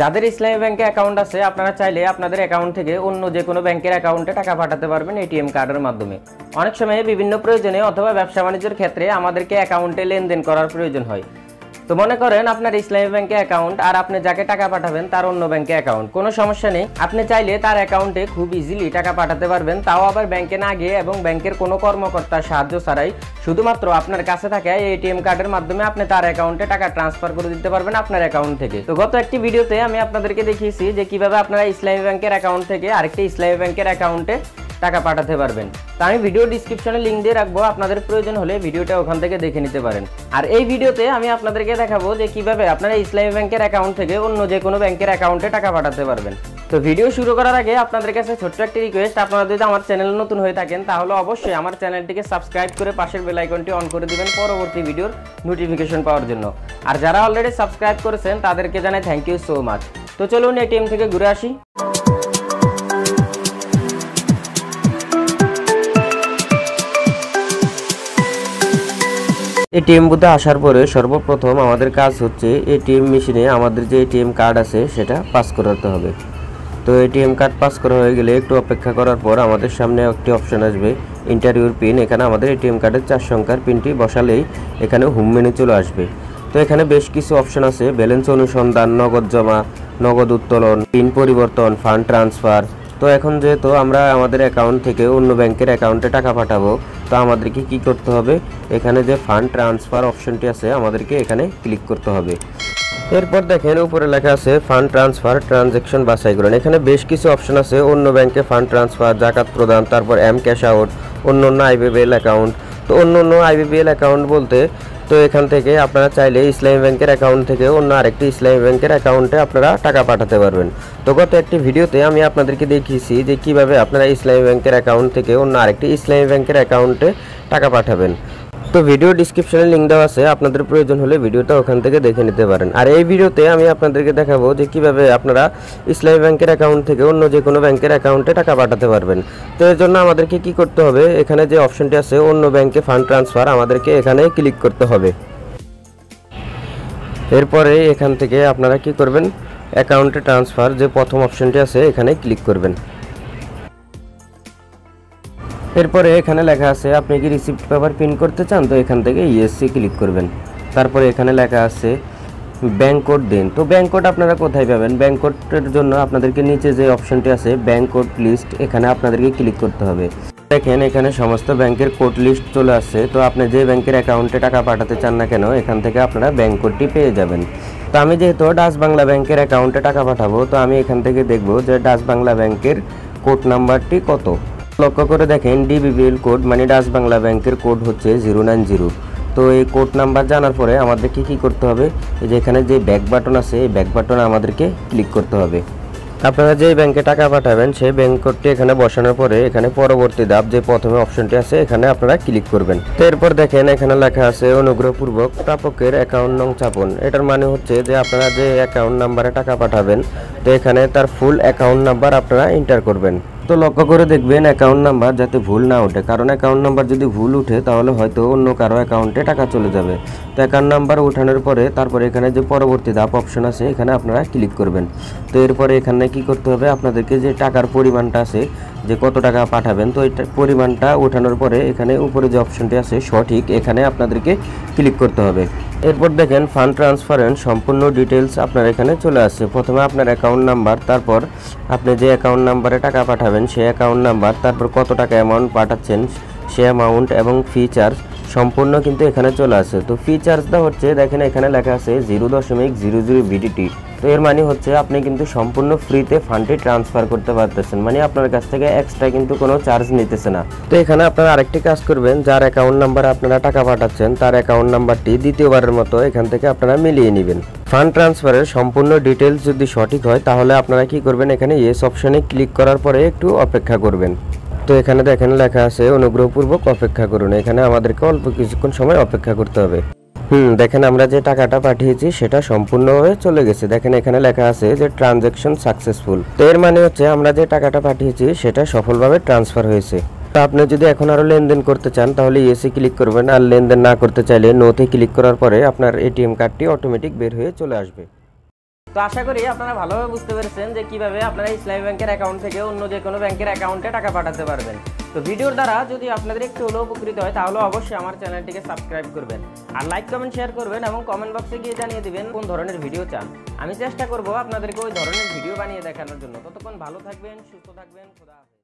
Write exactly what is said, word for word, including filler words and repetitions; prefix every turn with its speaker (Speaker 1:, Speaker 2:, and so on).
Speaker 1: যাদের ইসলামী ব্যাংকে অ্যাকাউন্ট আছে আপনারা চাইলে আপনাদের অ্যাকাউন্ট থেকে অন্য যে কোনো ব্যাংকের অ্যাকাউন্টে টাকা পাঠাতে পারবেন এটিএম কার্ডের মাধ্যমে। অনেক সময় বিভিন্ন প্রয়োজনে অথবা ব্যবসা বাণিজ্যের ক্ষেত্রে আমাদেরকে অ্যাকাউন্টে লেনদেন করার প্রয়োজন হয়। তো মনে করেন আপনার ইসলামী ব্যাংকে অ্যাকাউন্ট আর আপনি যাকে টাকা পাঠাবেন তার অন্য ব্যাংকে অ্যাকাউন্ট, কোনো সমস্যা নেই। আপনি চাইলে তার অ্যাকাউন্টে খুব ইজিলি টাকা পাঠাতে পারবেন, তাও আবার ব্যাংকে না গিয়ে এবং ব্যাংকের কোনো কর্মকর্তার সাহায্য ছাড়াই। শুধুমাত্র আপনার কাছে থাকা এটিএম কার্ডের মাধ্যমে আপনি তার অ্যাকাউন্টে টাকা ট্রান্সফার করে দিতে পারবেন আপনার অ্যাকাউন্ট থেকে। তো গত একটি ভিডিওতে আমি আপনাদেরকে দেখিয়েছি যে কিভাবে আপনারা ইসলামী ব্যাংকের অ্যাকাউন্ট থেকে আরেকটি ইসলামী ব্যাংকের অ্যাকাউন্টে টাকা পাঠাতে পারবেন। তা আমি ভিডিও ডিসক্রিপশনে লিঙ্ক দিয়ে রাখবো, আপনাদের প্রয়োজন হলে ভিডিওটা ওখান থেকে দেখে নিতে পারেন। আর এই ভিডিওতে আমি আপনাদেরকে দেখাবো যে কিভাবে আপনারা ইসলামী ব্যাংকের অ্যাকাউন্ট থেকে অন্য যে কোনো ব্যাংকের অ্যাকাউন্টে টাকা পাঠাতে পারবেন। তো ভিডিও শুরু করার আগে আপনাদের কাছে ছোট্ট একটি রিকোয়েস্ট, আপনারা যদি আমার চ্যানেলে নতুন হয়ে থাকেন তাহলে অবশ্যই আমার চ্যানেলটিকে সাবস্ক্রাইব করে পাশের বেল আইকনটি অন করে দিবেন পরবর্তী ভিডিওর নোটিফিকেশন পাওয়ার জন্য। আর যারা অলরেডি সাবস্ক্রাইব করেছেন তাদেরকে জানাই থ্যাংক ইউ সো মাচ। তো চলুন এটিএম থেকে ঘুরে আসি। এটিএম বুথে আসার পরে সর্বপ্রথম আমাদের কাজ হচ্ছে এটিএম মেশিনে আমাদের যে এটিএম কার্ড আছে সেটা পাস করাতে হবে। তো এটিএম কার্ড পাস করা হয়ে গেলে একটু অপেক্ষা করার পর আমাদের সামনে একটি অপশন আসবে ইন্টারভিউর পিন। এখানে আমাদের এটিএম কার্ডের চার সংখ্যার পিনটি বসালেই এখানে হোম মেনু চলে আসবে। তো এখানে বেশ কিছু অপশন আছে, ব্যালেন্স অনুসন্ধান, নগদ জমা, নগদ উত্তোলন, পিন পরিবর্তন, ফান্ড ট্রান্সফার। তো এখন যেহেতু আমরা আমাদের অ্যাকাউন্ট থেকে অন্য ব্যাংকের অ্যাকাউন্টে টাকা পাঠাবো, তো আমাদেরকে কি করতে হবে, এখানে যে ফান্ড ট্রান্সফার অপশনটি আছে আমাদেরকে এখানে ক্লিক করতে হবে। এরপর দেখেন উপরে লেখা আছে ফান্ড ট্রান্সফার ট্রানজ্যাকশন বাছাই করুন। এখানে বেশ কিছু অপশন আছে, অন্য ব্যাংকে ফান্ড ট্রান্সফার, জাকাত প্রদান, তারপর এম ক্যাশ আউট, অন্য অন্য আইবিবিএল অ্যাকাউন্ট। তো অন্য অন্য আইবিবিএল অ্যাকাউন্ট বলতে তো এখান থেকে আপনারা চাইলে ইসলামী ব্যাংকের অ্যাকাউন্ট থেকে অন্য আরেকটি ইসলামী ব্যাংকের অ্যাকাউন্টে আপনারা টাকা পাঠাতে পারবেন। তো গত একটি ভিডিওতে আমি আপনাদেরকে দেখিয়েছি যে কিভাবে আপনারা ইসলামী ব্যাংকের অ্যাকাউন্ট থেকে অন্য আরেকটি ইসলামী ব্যাংকের অ্যাকাউন্টে টাকা পাঠাবেন। তো ভিডিও ডিসক্রিপশনে লিঙ্ক দেওয়া আছে, আপনাদের প্রয়োজন হলে ভিডিওটা ওখান থেকে দেখে নিতে পারেন। আর এই ভিডিওতে আমি আপনাদেরকে দেখাবো যে কিভাবে আপনারা ইসলামী ব্যাংকের অ্যাকাউন্ট থেকে অন্য যে কোনো ব্যাংকের অ্যাকাউন্টে টাকা পাঠাতে পারবেন। তো এর জন্য আমাদেরকে কি করতে হবে, এখানে যে অপশনটি আছে অন্য ব্যাংকে ফান্ড ট্রান্সফার, আমাদেরকে এখানে ক্লিক করতে হবে। এরপরে এখান থেকে আপনারা কি করবেন, অ্যাকাউন্টে ট্রান্সফার যে প্রথম অপশনটি আছে এখানে ক্লিক করবেন। এরপরে এখানে লেখা আছে আপনি কি রিসিপ্ট পেপার প্রিন্ট করতে চান, তো এখান থেকে ইএসসি ক্লিক করবেন। তারপরে এখানে লেখা আছে ব্যাংক কোড দিন। তো ব্যাংক কোড আপনারা কোথায় পাবেন, ব্যাংক কোডের জন্য আপনাদেরকে নিচে যে অপশনটি আছে ব্যাংক কোড লিস্ট, এখানে আপনাদেরকে ক্লিক করতে হবে। দেখেন এখানে সমস্ত ব্যাংকের কোড লিস্ট চলে আসছে। তো আপনি যে ব্যাংকের অ্যাকাউন্টে টাকা পাঠাতে চান না কেন এখান থেকে আপনারা ব্যাংক কোডটি পেয়ে যাবেন। তো আমি যেহেতু ডাচ বাংলা ব্যাংকের অ্যাকাউন্টে টাকা পাঠাবো, তো আমি এখান থেকে দেখব যে ডাচ বাংলা ব্যাংকের কোড নাম্বারটি কত। লক্ষ্য করে দেখেন ডিবিবিএল কোড মানে ডাচ বাংলা ব্যাংকের কোড হচ্ছে জিরো নাইন জিরো। তো এই কোড নাম্বার জানার পরে আমাদেরকে কি করতে হবে, এই যে এখানে যে ব্যাক বাটন আছে এই ব্যাক বাটনে আমাদেরকে ক্লিক করতে হবে। আপনারা যে ব্যাংকে টাকা পাঠাবেন সেই ব্যাংক কোডটি এখানে বসানোর পরে এখানে পরবর্তী ধাপ যে প্রথমে অপশনটি আছে এখানে আপনারা ক্লিক করবেন। তো এরপর দেখেন এখানে লেখা আছে অনুগ্রহপূর্বক প্রাপকের অ্যাকাউন্ট নং চাপুন। এটার মানে হচ্ছে যে আপনারা যে অ্যাকাউন্ট নাম্বারে টাকা পাঠাবেন তো এখানে তার ফুল অ্যাকাউন্ট নাম্বার আপনারা এন্টার করবেন। তো লক্ষ্য করে দেখবেন অ্যাকাউন্ট নাম্বার যাতে ভুল না ওঠে, কারণ অ্যাকাউন্ট নাম্বার যদি ভুল উঠে তাহলে হয়তো অন্য কারো অ্যাকাউন্টে টাকা চলে যাবে। তো অ্যাকাউন্ট নাম্বার ওঠানোর পরে তারপরে এখানে যে পরবর্তী ধাপ অপশন আছে এখানে আপনারা ক্লিক করবেন। তো এরপরে এখানে কি করতে হবে, আপনাদেরকে যে টাকার পরিমাণটা আছে যে কত টাকা পাঠাবেন তো এই পরিমাণটা ওঠানোর পরে এখানে উপরে যে অপশনটি আছে সঠিক, এখানে আপনাদেরকে ক্লিক করতে হবে। এরপর দেখেন ফান্ড ট্রান্সফারের সম্পূর্ণ ডিটেলস আপনার এখানে চলে আসছে। প্রথমে আপনার অ্যাকাউন্ট নাম্বার, তারপর আপনি যে অ্যাকাউন্ট নাম্বারে টাকা পাঠাবেন সেই অ্যাকাউন্ট নাম্বার, তারপর কত টাকা অ্যামাউন্ট পাঠাচ্ছেন সে অ্যামাউন্ট এবং ফি চার্জ সম্পূর্ণ কিন্তু এখানে চলে আসে। তো ফি চার্জটা হচ্ছে দেখেন এখানে লেখা আছে জিরো দশমিক জিরো জিরো বিডিটি। তো এর মানে হচ্ছে আপনি কিন্তু সম্পূর্ণ ফ্রিতে ফান্ডটি ট্রান্সফার করতে পারতেছেন, মানে আপনার কাছ থেকে এক্সট্রা কিন্তু কোনো চার্জ নিতেছে না। তো এখানে আপনারা আরেকটি কাজ করবেন, যার অ্যাকাউন্ট নাম্বারে আপনারা টাকা পাঠাচ্ছেন তার অ্যাকাউন্ট নাম্বারটি দ্বিতীয়বারের মতো এখান থেকে আপনারা মিলিয়ে নেবেন। ফান্ড ট্রান্সফারের সম্পূর্ণ ডিটেলস যদি সঠিক হয় তাহলে আপনারা কি করবেন, এখানে ইয়েস অপশনে ক্লিক করার পরে একটু অপেক্ষা করবেন। তো এখানে দেখেন লেখা আছে অনুগ্রহপূর্বক অপেক্ষা করুন। এখানে আমাদেরকে অল্প কিছুক্ষণ সময় অপেক্ষা করতে হবে। হুম দেখেন আমরা যে টাকাটা পাঠিয়েছি সেটা সম্পূর্ণভাবে চলে গেছে। দেখেন এখানে লেখা আছে যে ট্রানজ্যাকশন সাকসেসফুল। তো এর মানে হচ্ছে আমরা যে টাকাটা পাঠিয়েছি সেটা সফলভাবে ট্রান্সফার হয়েছে। তো আপনি যদি এখন আরো লেনদেন করতে চান তাহলে ইয়েসে ক্লিক করবেন, আর লেনদেন না করতে চাইলে নোতে ক্লিক করার পরে আপনার এটিএম কার্ডটি অটোমেটিক বের হয়ে চলে আসবে।
Speaker 2: তো আশা করি আপনারা ভালোভাবে বুঝতে পেরেছেন যে কিভাবে আপনারা ইসলামী ব্যাংকের অ্যাকাউন্ট থেকে অন্য যে কোনো ব্যাংকের অ্যাকাউন্টে টাকা পাঠাতে পারবেন। তো ভিডিওর দ্বারা যদি আপনাদের একটু হলেও উপকৃত হয় তাহলে অবশ্যই আমার চ্যানেলটিকে সাবস্ক্রাইব করবেন, আর লাইক কমেন্ট শেয়ার করবেন এবং কমেন্ট বক্সে গিয়ে জানিয়ে দিবেন কোন ধরনের ভিডিও চান। আমি চেষ্টা করব আপনাদেরকে ওই ধরনের ভিডিও বানিয়ে দেখানোর জন্য। ততক্ষণ ভালো থাকবেন, সুস্থ থাকবেন, খোদা হাফেজ।